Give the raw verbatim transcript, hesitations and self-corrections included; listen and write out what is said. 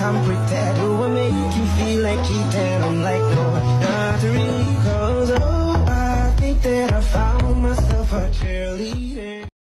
come pretend. Do I make you feel like cheating? I'm like, no, not really. Cause oh, I think that I found myself a cheerleader.